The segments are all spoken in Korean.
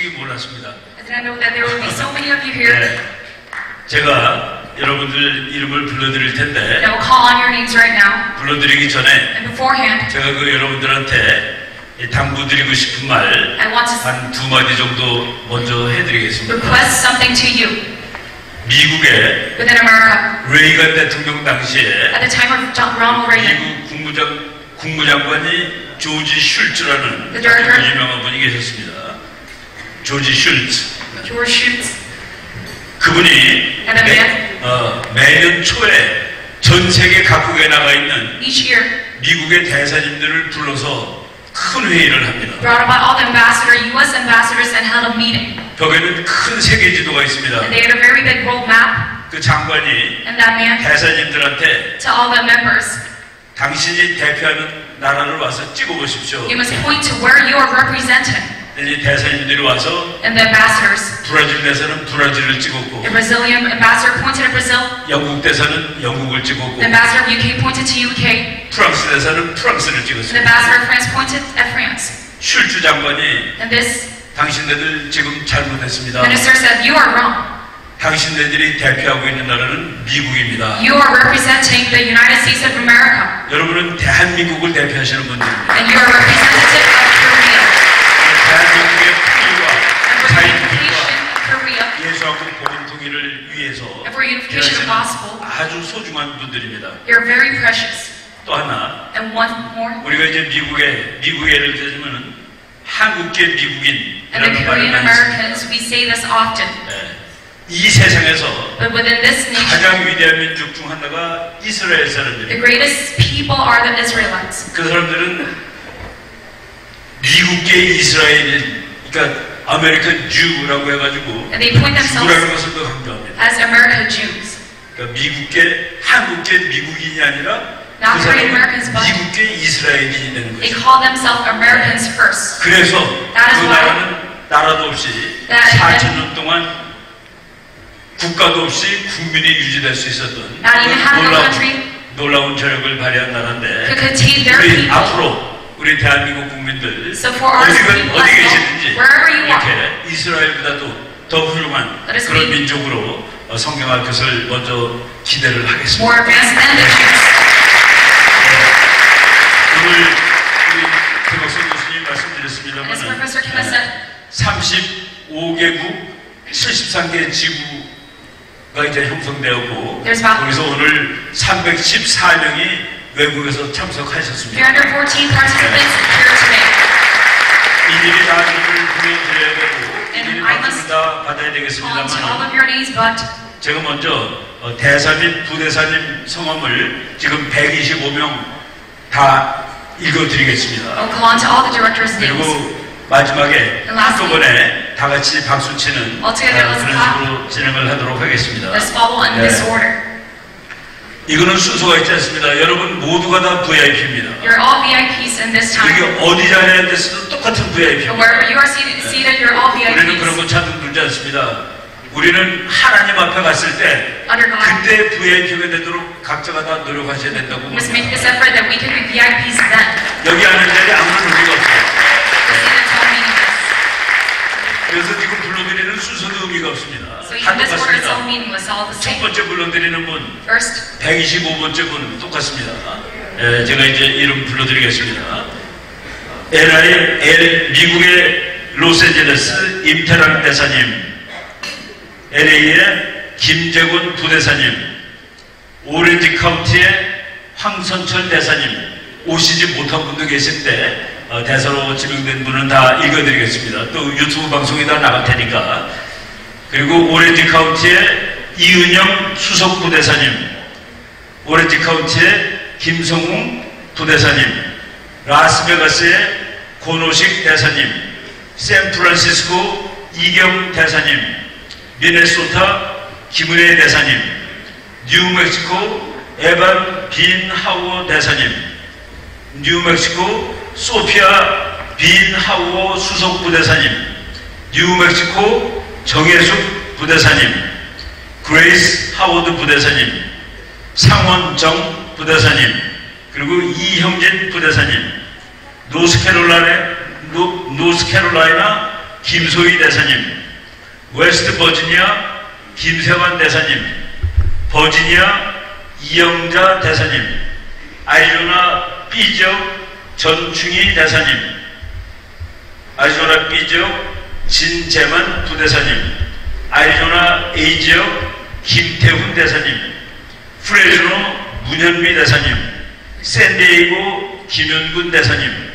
솔직히 몰랐습니다. I didn't know that there would be so many of you here. 네, 제가 여러분들 이름을 불러드릴 텐데 I will call on your names right now. 불러드리기 전에 And beforehand, 제가 그 여러분들한테 당부드리고 싶은 말 I want to 한 두 마디 정도 먼저 해드리겠습니다. request something to you. 미국의 Within America, 레이건 대통령 당시에 at the time of Ronald Reagan, 미국 국무장관이 조지 슐츠라는 The director. 아주 유명한 분이 계셨습니다. 조지 슐츠. George Shultz, 그분이 And then 매년 초에 전 세계 각국에 나가 있는 each year, 미국의 대사님들을 불러서 큰 회의를 합니다. brought about all the U.S. ambassadors and held a meeting. 벽에는 큰 세계 지도가 있습니다. And they had a very big world map. 그 장관이 And that man, 대사님들한테 to all the members, 당신이 대표하는 나라를 와서 찍어보십시오. you must point to where you are representing. 이 대사님들이 와서 And the ambassadors, 브라질 대사는 브라질을 찍었고 the Brazilian ambassador pointed at Brazil. 영국 대사는 영국을 찍었고 The ambassador of UK pointed to UK. 프랑스 대사는 프랑스를 And the 찍었습니다. ambassador of France pointed at France. 슐츠 장관이 And this 당신네들 지금 잘못했습니다. minister said, you are wrong. 당신네들이 대표하고 있는 나라는 미국입니다. You are representing the United States of America. 여러분은 대한민국을 대표하시는 분들입니다. And you are representative of Korea. 대한민국의 통일과 And for the 자유민주화 unification of Korea. 예수하고 복음 통일을 위해서 And for unification of gospel. 아주 소중한 분들입니다. You're very precious. 또 하나 And one more. 우리가 이제 미국의 예를 들자면은 한국계 And the 미국인이라는 Korean 말을 많이 Americans, we say this often. 씁니다. 이 세상에서 But within this nation, 가장 위대한 민족 중 하나가 이스라엘 the 사람들입니다. greatest people are the Israelites. 그 사람들은 미국계 이스라엘인, 그러니까 아메리칸 주라고 해가지고 And they point themselves 주라는 것을 더 강조합니다. as American Jews. 그러니까 한국계 미국인이 아니라 Not 그 Korean 사람은 Americans, but 미국계 이스라엘인이 되는 they 거죠. call themselves Americans first. 그래서 That is 그 why 나라는 나라도 없이 that 4,000년 동안 국가도 없이 국민이 유지될 수 있었던 Not even having a country. 놀라운 저력을 발휘한 to 나라인데 contain their 우리 people. 앞으로 우리 대한민국 국민들 So for our people, 어디 계시든지 wherever you are, 이렇게 이스라엘보다도 더 훌륭한 Let us 그런 be 민족으로 성경할 것을 먼저 기대를 하겠습니다. more advanced than the Jews. 오늘 우리 김학성 교수님 And as 말씀드렸습니다만 Professor Kim has said, 35개국 73개 지구가 이제 형성되었고 There's about- 거기서 오늘 314명이 외국에서 참석하셨습니다. 314 participants here today. 이들이 다 이름을 보여드려야 되고 And 이들이 I 박수를 must 다 받아야 Call to all 되겠습니다만 of your names, but 제가 먼저 대사님, 부대사님 성함을 지금 125명 다 읽어드리겠습니다. I'll call on to all the directors' names. 그리고 마지막에 And lastly, 한꺼번에 다 같이 박수 치는 Altogether, let's 그런 clap. 식으로 진행을 하도록 하겠습니다. Let's follow in this order. 이거는 순서가 있지 않습니다. 여러분 모두가 다 VIP입니다. You're all VIPs in this 여기 time. 어디 자리에 앉았어도 똑같은 And VIP입니다. wherever you are seated, you're all 우리는 그런 VIPs. 거 찾는 두지 않습니다. 우리는 하나님 앞에 갔을 때 Under God. 그때 VIP가 되도록 각자가 다 노력하셔야 된다고 We must make 봅니다. this effort that we can be VIPs then. 여기 앉은 자리에 아무런 의미가 없어요. The seat is all meaningless. 그래서 지금 불러드리는 순서도 의미가 없습니다. So 다 in this order, it's all 똑같습니다. meaningless, all the 첫 same. 번째 불러드리는 분 First, 125번째 분 똑같습니다. 제가 이제 이름 불러드리겠습니다. 미국의 로스앤젤레스 임태랑 대사님, LA의 김재곤 부대사님, 오렌지 카운티의 황선철 대사님, 오시지 못한 분도 계신데 대사로 지명된 분은 다 읽어드리겠습니다. 또 유튜브 방송에 다 나갈 테니까. 그리고 오렌지 카운티의 이은영 수석 부대사님, 오렌지 카운티의 김성웅 부대사님, 라스베가스의 고노식 대사님, 샌프란시스코 이경 대사님, 미네소타 김은혜 대사님, 뉴멕시코 에반 빈 하우어 대사님, 뉴멕시코 소피아 빈 하우어 수석 부대사님, 뉴멕시코 정혜숙 부대사님, 그레이스 하워드 부대사님, 상원정 부대사님, 그리고 이형진 부대사님, 노스캐롤라이나 김소희 대사님, 웨스트 버지니아 김세환 대사님, 버지니아 이영자 대사님, 아리조나 B 지역 전충희 대사님, 아리조나 B 지역 진재만 부대사님, 아리조나 A 지역 김태훈 대사님, 프레즈노 문현미 대사님, 샌디에이고 김현군 대사님,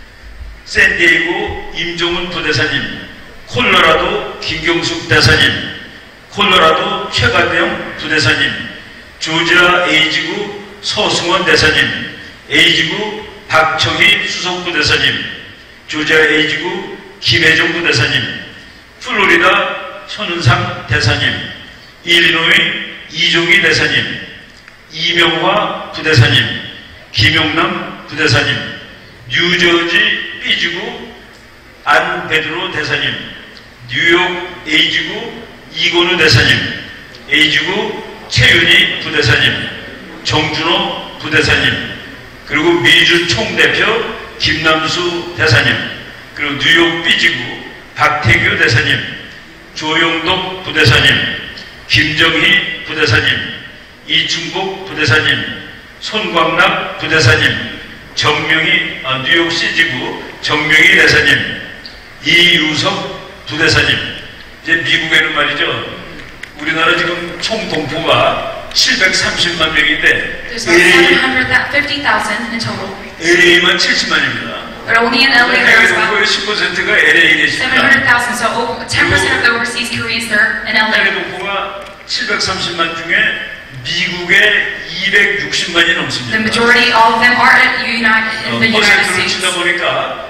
샌디에이고 임종훈 부대사님, 콜로라도 김경숙 대사님, 콜로라도 최가병 부대사님, 조지아 A지구 서승원 대사님, A지구 박청희 수석부대사님, 조지아 A지구 김혜정 부대사님, 플로리다 손은상 대사님, 일리노이 이종희 대사님, 이명화 부대사님, 김용남 부대사님, 뉴저지 B지구 안베드로 대사님, 뉴욕 A지구 이건우 대사님, A지구 최윤희 부대사님, 정준호 부대사님, 그리고 미주 총대표 김남수 대사님, 그리고 뉴욕 B지구 박태규 대사님, 조영덕 부대사님, 김정희 부대사님, 이충복 부대사님, 손광락 부대사님, 뉴욕 C지구 정명희 대사님, 이유석 부대사님. 이제 미국에는 말이죠, 우리나라 지금 총 동포가 730만 명인데 There's about 750,000 in total. LA만 70만입니다. But only in LA 해외 there's about 동포의 10%가 LA에 계십니다. 700,000. So 10% of the overseas Koreans there in 해외 LA. 동포가 730만 중에 미국에 260만이 The 넘습니다. majority, all of them are in the United 퍼센트로 States. 치다 보니까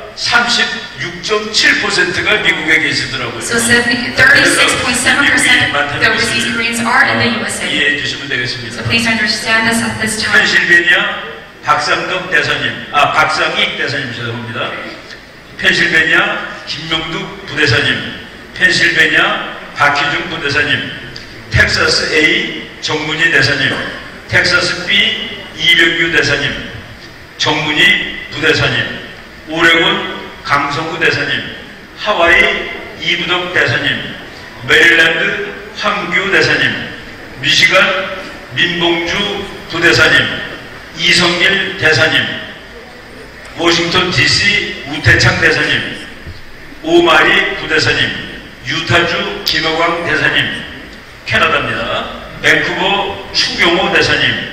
36.7%가 미국에 계시더라고요. So 36.7% of the overseas Koreans are in the USA. 이해해 주시면 되겠습니다. So please understand this at this time. 펜실베니아 박상덕 대사님, 박상익 대사님 죄송합니다. 펜실베니아 김명두 부대사님, 펜실베니아 박희중 부대사님, 텍사스 A 정문희 대사님, 텍사스 B 이병규 대사님, 정문희 부대사님, 오레곤 강성구 대사님, 하와이 이부덕 대사님, 메릴랜드 황규 대사님, 미시간 민봉주 부대사님, 이성길 대사님, 워싱턴 DC 우태창 대사님, 오마리 부대사님, 유타주 김호광 대사님, 캐나다입니다. 밴쿠버 추경호 대사님,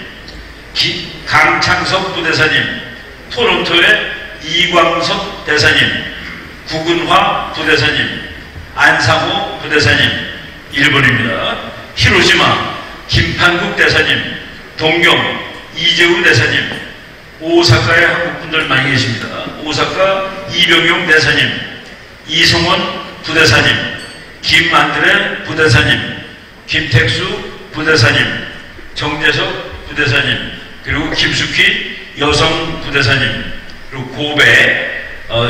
강창석 부대사님, 토론토의 이광석 대사님, 구근화 부대사님, 안상호 부대사님, 일본입니다. 히로시마 김판국 대사님, 동경 이재우 대사님, 오사카에 한국분들 많이 계십니다. 오사카 이병용 대사님, 이성원 부대사님, 김만드레 부대사님, 김택수 부대사님, 정재석 부대사님, 그리고 김숙희 여성 부대사님, 그리고 고베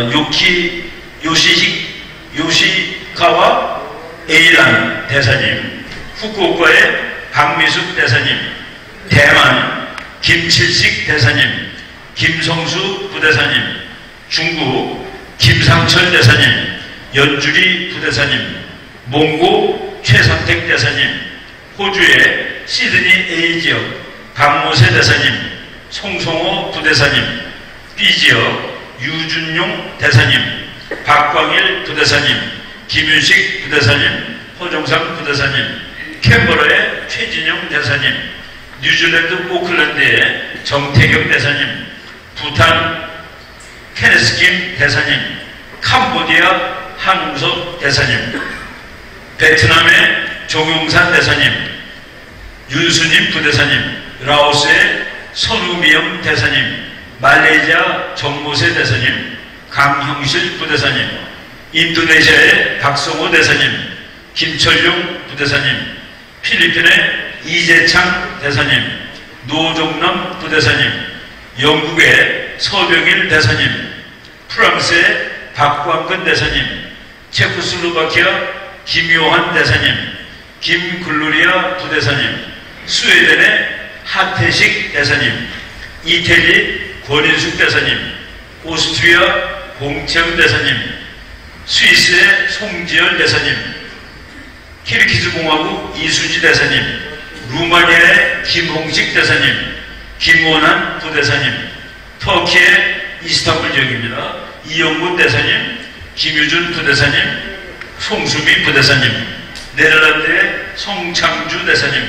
요시카와 에이란 대사님, 후쿠오카의 박미숙 대사님, 대만 김칠식 대사님, 김성수 부대사님, 중국 김상철 대사님, 연주리 부대사님, 몽고 최상택 대사님, 호주의 시드니 A 지역 박모세 대사님, 송성호 부대사님, B 지역 유준용 대사님, 박광일 부대사님, 김윤식 부대사님, 허정상 부대사님, 캔버라의 최진영 대사님, 뉴질랜드 오클랜드의 정태경 대사님, 부탄 케네스킴 대사님, 캄보디아 한웅섭 대사님, 베트남의 정용산 대사님, 윤수님 부대사님, 라오스의 선우미영 대사님, 말레이시아 정모세 대사님, 강형실 부대사님, 인도네시아의 박성호 대사님, 김철용 부대사님, 필리핀의 이재창 대사님, 노정남 부대사님, 영국의 서병일 대사님, 프랑스의 박광근 대사님, 체코슬로바키아 김요한 대사님, 김글로리아 부대사님, 스웨덴의 하태식 대사님, 이태리 권인숙 대사님, 오스트리아 공채훈 대사님, 스위스의 송지열 대사님, 키르기즈 공화국 이수지 대사님, 루마니아의 김홍식 대사님, 김원한 부대사님, 터키의 이스탄불 지역입니다. 이영군 대사님, 김유준 부대사님, 송수미 부대사님, 네덜란드의 성창주 대사님,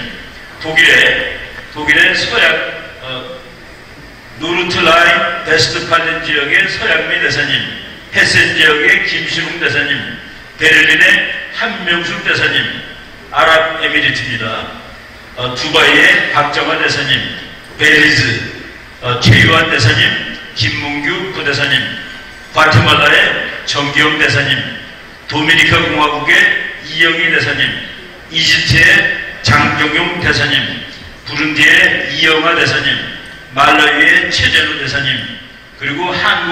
독일의 서약 노르트라인 베스트팔렌 지역의 서양미 대사님, 헤센 지역의 김신웅 대사님, 베를린의 한명숙 대사님, 아랍에미리트입니다. 두바이의 박정화 대사님, 벨리즈 최유한 대사님, 김문규 부대사님, 과테말라의 정기영 대사님, 도미니카 공화국의 이영희 대사님, 이집트의 장경용 대사님, 부룬디의 이영하 대사님, 말라위의 최재로 대사님, 그리고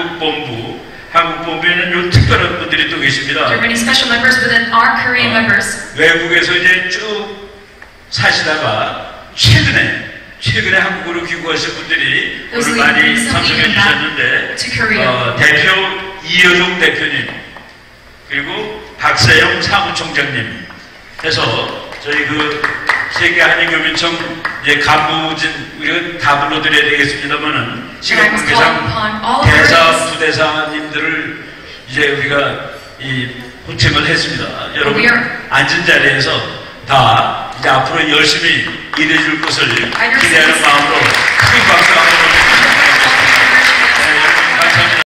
한국본부에는 요 특별한 분들이 또 계십니다. There are many special members within our Korean members. 외국에서 이제 쭉 사시다가 최근에 한국으로 귀국하신 분들이 오늘 많이 참석해 주셨는데, 대표 이여종 대표님, 그리고 박세영 사무총장님 해서 저희 세계 한인교민청 이제 간부진 우리가 다 불러드려야 되겠습니다만은 시간 관계상 대사 부대사님들을 이제 우리가 호칭을 했습니다. 여러분 앉은 자리에서 다 이제 앞으로 열심히 일해줄 것을 기대하는 마음으로 큰 박수 한번